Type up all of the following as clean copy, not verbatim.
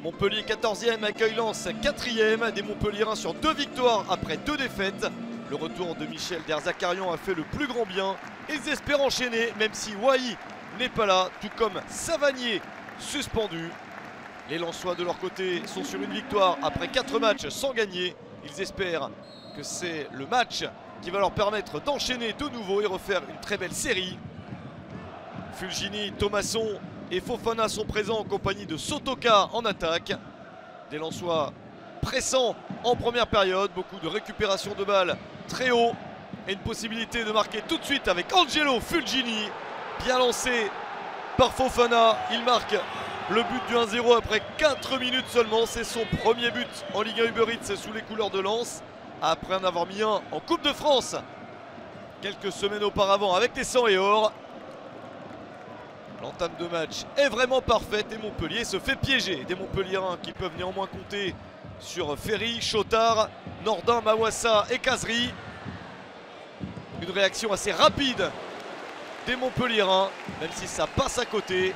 Montpellier 14e accueille Lens 4e, des Montpelliérains sur 2 victoires après 2 défaites. Le retour de Michel Derzakarian a fait le plus grand bien. Ils espèrent enchaîner même si Wai n'est pas là, tout comme Savanier suspendu. Les Lensois de leur côté sont sur une victoire après 4 matchs sans gagner. Ils espèrent que c'est le match qui va leur permettre d'enchaîner de nouveau et refaire une très belle série. Fulgini, Thomasson et Fofana sont présents en compagnie de Sotoka en attaque. Des Lensois pressants en première période, beaucoup de récupération de balles très haut et une possibilité de marquer tout de suite avec Angelo Fulgini. Bien lancé par Fofana, il marque le but du 1-0 après 4 minutes seulement. C'est son premier but en Ligue 1 Uber Eats sous les couleurs de Lens, après en avoir mis un en Coupe de France quelques semaines auparavant avec les 100 et or. L'entame de match est vraiment parfaite et Montpellier se fait piéger. Des Montpelliérains qui peuvent néanmoins compter sur Ferry, Chotard, Nordin, Mawassa et Kazri. Une réaction assez rapide des Montpelliérains, même si ça passe à côté.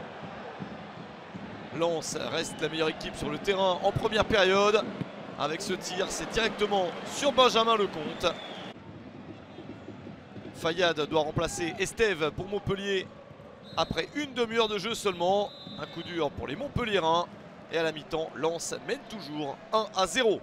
Lens reste la meilleure équipe sur le terrain en première période. Avec ce tir, c'est directement sur Benjamin Lecomte. Fayad doit remplacer Estève pour Montpellier après une demi-heure de jeu seulement. Un coup dur pour les Montpelliérains. Et à la mi-temps, Lens mène toujours 1-0.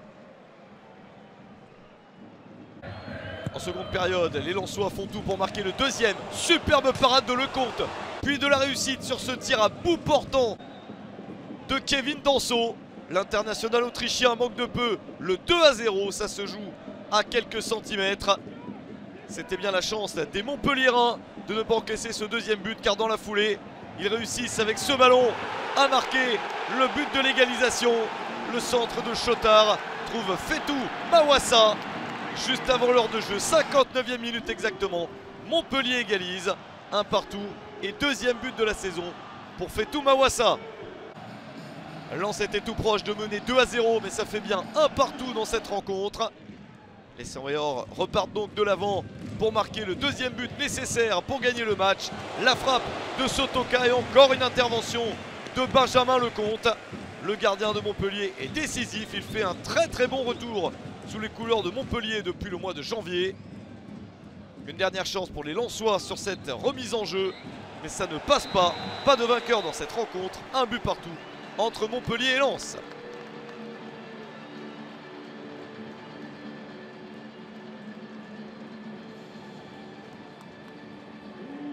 En seconde période, les Lensois font tout pour marquer le deuxième. Superbe parade de Lecomte. Puis de la réussite sur ce tir à bout portant de Kevin Danso. L'international autrichien manque de peu le 2-0. Ça se joue à quelques centimètres. C'était bien la chance des Montpelliérains de ne pas encaisser ce deuxième but, car dans la foulée, ils réussissent avec ce ballon à marquer le but de l'égalisation. Le centre de Chotard trouve Fetou Mawassa juste avant l'heure de jeu, 59e minute exactement. Montpellier égalise, un partout et deuxième but de la saison pour Fetou Mawassa. Lens était tout proche de mener 2-0, mais ça fait bien un partout dans cette rencontre. Les 100 et or repartent donc de l'avant pour marquer le deuxième but nécessaire pour gagner le match. La frappe de Sotoka et encore une intervention de Benjamin Lecomte. Le gardien de Montpellier est décisif, il fait un très bon retour sous les couleurs de Montpellier depuis le mois de janvier. Une dernière chance pour les Lensois sur cette remise en jeu, mais ça ne passe pas. Pas de vainqueur dans cette rencontre, un but partout entre Montpellier et Lens.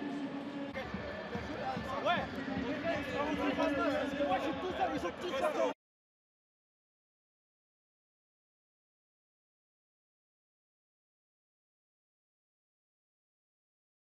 Ouais, moi j'ai tout ça, ils ont tout ça.